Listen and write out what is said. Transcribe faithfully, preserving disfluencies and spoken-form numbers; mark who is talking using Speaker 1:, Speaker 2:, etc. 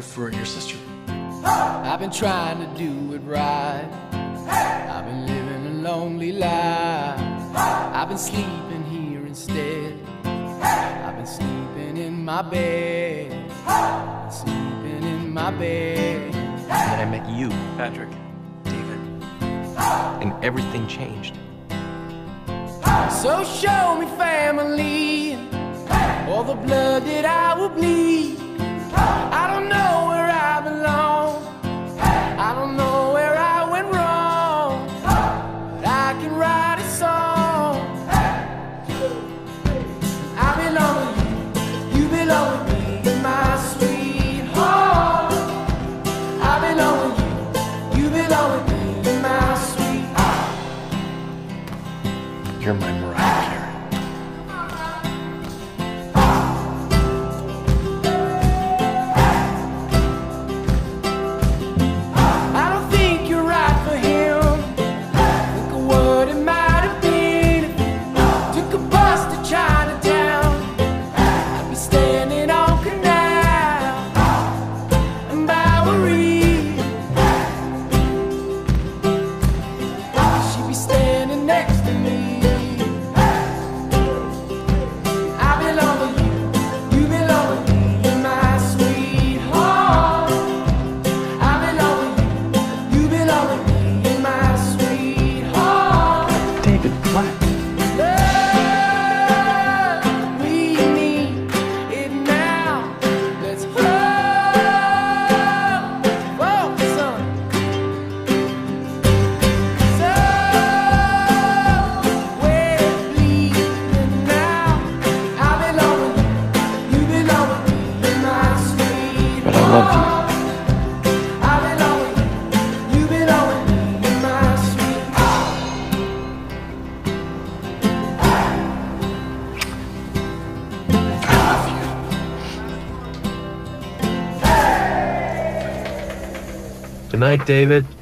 Speaker 1: order for your sister.
Speaker 2: I've been trying to do it right. I've been living a lonely life. I've been sleeping here instead. I've been sleeping in my bed. I've been sleeping in my bed.
Speaker 3: And then I met you, Patrick, David, and everything changed.
Speaker 2: So show me family, all the blood that I will bleed. I don't know where I belong. I don't know where I went wrong, but I can write a song. I belong with you, you belong with me, my sweetheart. I belong with you, you belong with me, my sweetheart.
Speaker 3: You're my Mariah Carey. Good night, David.